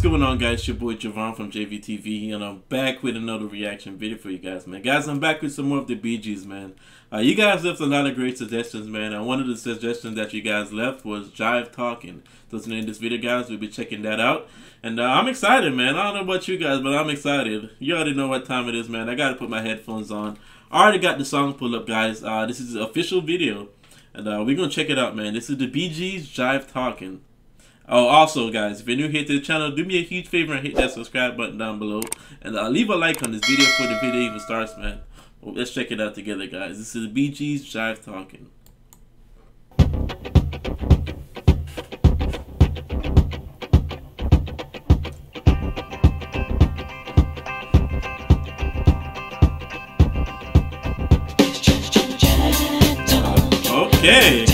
going on, guys? It's your boy Javon from JayveeTV, and I'm back with another reaction video for you guys, man. Guys, I'm back with some more of the Beegees, man. You guys left a lot of great suggestions, man, and one of the suggestions that you guys left was Jive Talkin. So in this video, guys, we'll be checking that out. And I'm excited, man. I don't know about you guys, but I'm excited. You already know what time it is, man. I gotta put my headphones on. I already got the song pulled up, guys. This is the official video, and we're gonna check it out, man. This is the Beegees, Jive Talkin. Oh, also, guys, if you're new here to the channel, do me a huge favor and hit that subscribe button down below. And leave a like on this video before the video even starts, man. Well, let's check it out together, guys. This is the Beegees, Jive Talkin. Okay.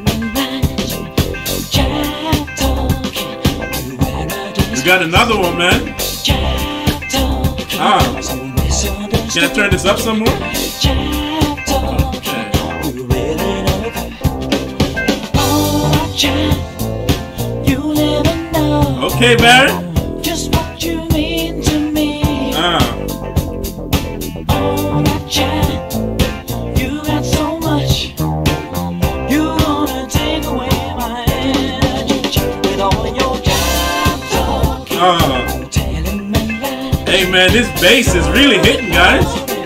We got another one, man. Can I turn this up some more? Okay, Barry. Just what you mean to me. You got so much. You wanna take away my energy with all your jive talking. Hey man, this bass is really hitting, guys.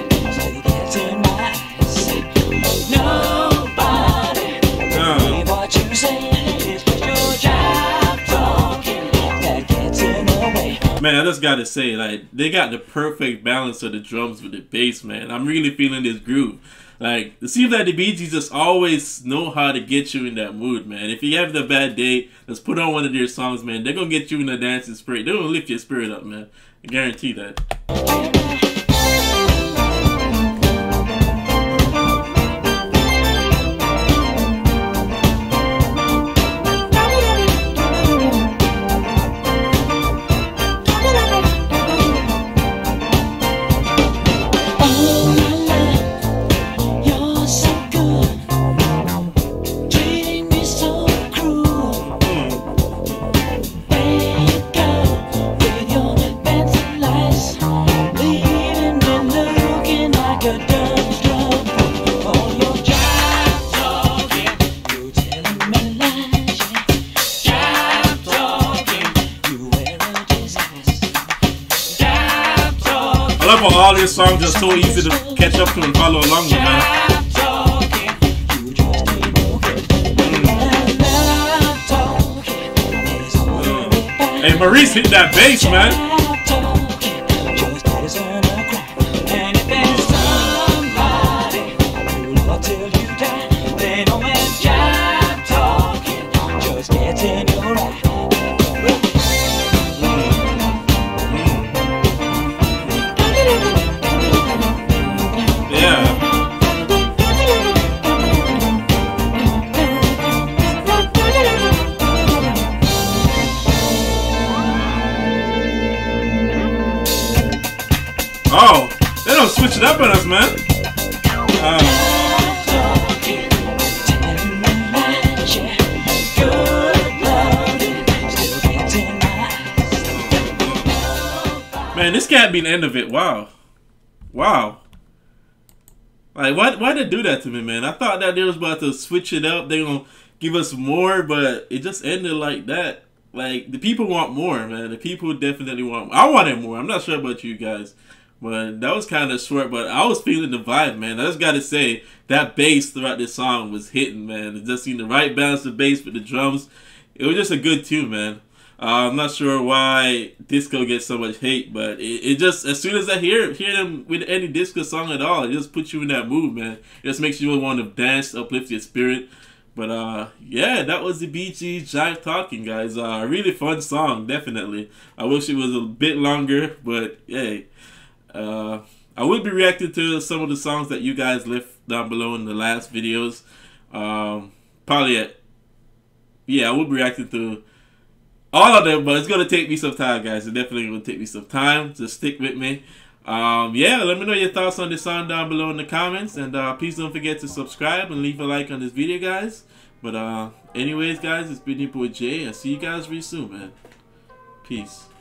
Man, I just gotta say, like, they got the perfect balance of the drums with the bass, man. I'm really feeling this groove. Like, it seems like the Beegees just always know how to get you in that mood, man. If you have a bad day, let's put on one of their songs, man. They're gonna get you in the dancing spirit. They're gonna lift your spirit up, man. I guarantee that. I love how all these songs are so easy to catch up to and follow along with, man. Hey, Maurice hit that bass, man. Oh, they don't switch it up on us, man. Man, this can't be the end of it. Wow. Wow. Like, why they do that to me, man? I thought that they was about to switch it up. They're going to give us more, but it just ended like that. Like, the people want more, man. The people definitely want more. I wanted more. I'm not sure about you guys. But that was kind of short, but I was feeling the vibe, man. I just got to say, that bass throughout this song was hitting, man. It just seemed the right balance of bass with the drums. It was just a good tune, man. I'm not sure why disco gets so much hate, but it just, as soon as I hear them with any disco song at all, it just puts you in that mood, man. It just makes you want to dance, uplift your spirit. But yeah, that was the Beegees, Jive Talkin, guys. A really fun song, definitely. I wish it was a bit longer, but hey. I will be reacting to some of the songs that you guys left down below in the last videos. Probably, yeah, I will be reacting to all of them, but it's going to take me some time, guys. It's definitely going to take me some time. Just stick with me. Yeah, let me know your thoughts on this song down below in the comments. And please don't forget to subscribe and leave a like on this video, guys. But anyways, guys, it's been your boy Jay. I'll see you guys real soon, man. Peace.